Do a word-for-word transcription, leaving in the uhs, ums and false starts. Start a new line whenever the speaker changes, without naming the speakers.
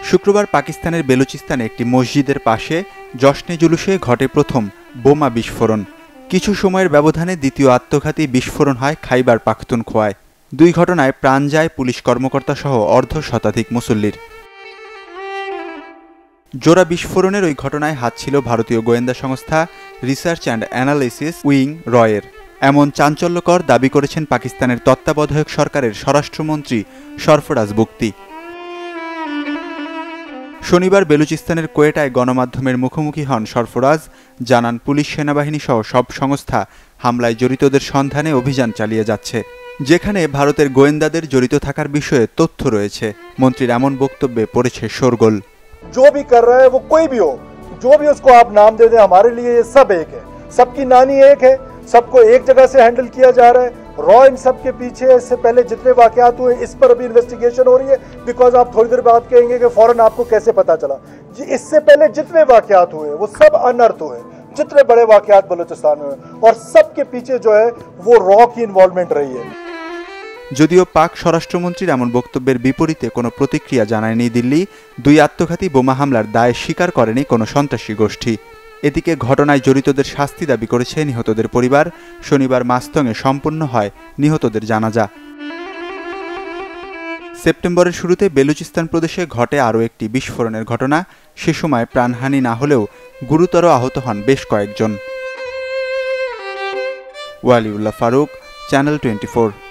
শুক্রবার পাকিস্তানের বেলুচিস্তানে একটি মসজিদের পাশে জশ্নে জুলুসে ঘটে প্রথম বোমা বিস্ফোরণ। কিছু সময়ের ব্যবধানে দ্বিতীয় আত্মঘাতী বিস্ফোরণ হয় খাইবার পাখতুনখোয়ায়। দুই ঘটনায় প্রাণ যায় পুলিশ কর্মকর্তা সহ অর্ধ শতাধিক মুসল্লির। জোড়া বিস্ফোরণের ওই ঘটনায় হাত ছিল ভারতীয় গোয়েন্দা সংস্থা রিসার্চ অ্যান্ড অ্যানালাইসিস উইং রয়ের। এমন চাঞ্চল্যকর দাবি করেছেন পাকিস্তানের তত্ত্বাবধায়ক সরকারের স্বরাষ্ট্রমন্ত্রী সরফরাজ বুগতি। শনিবার বেলুচিস্তানের কোয়েটায় গণমাধ্যমের মুখোমুখি হন সরফরাজ। জানান, পুলিশ, সেনাবাহিনী সহ সব সংস্থা হামলায় জড়িতদের সন্ধানে অভিযান চালিয়ে যাচ্ছে, যেখানে ভারতের গোয়েন্দাদের জড়িত থাকার বিষয়ে তথ্য রয়েছে। মন্ত্রীর এমন বক্তব্যে পড়েছে শোরগোল।
जो भी कर रहा है वो कोई भी हो, जो भी उसको आप नाम दे दें, हमारे लिए ये सब एक है, सबकी नानी एक है, सबको एक जगह से हैंडल किया जा रहा है। रॉ इन सब के पीछे इससे पहले जितने वाकयात हुए इस पर अभी इन्वेस्टिगेशन हो रही है। बिकॉज आप थोड़ी देर बाद कहेंगे कि फौरन आपको कैसे पता चला। इससे पहले जितने वाकयात हुए वो सब अनर्थ हुए, जितने बड़े वाकयात बलूचिस्तान में हुए, और सबके पीछे जो है वो रॉ की इन्वॉल्वमेंट रही है।
যদিও পাক স্বরাষ্ট্রমন্ত্রীর এমন বক্তব্যের বিপরীতে কোনো প্রতিক্রিয়া জানায়নি দিল্লি। দুই আত্মঘাতী বোমা হামলার দায় স্বীকার করেনি কোনো সন্ত্রাসী গোষ্ঠী। এদিকে ঘটনায় জড়িতদের শাস্তি দাবি করেছে নিহতদের পরিবার। শনিবার মাস্তংয়ে সম্পন্ন হয় নিহতদের জানাজা। সেপ্টেম্বরের শুরুতে বেলুচিস্তান প্রদেশে ঘটে আরও একটি বিস্ফোরণের ঘটনা। সে সময় প্রাণহানি না হলেও গুরুতর আহত হন বেশ কয়েকজন। Waliullah Faruk, channel twenty four.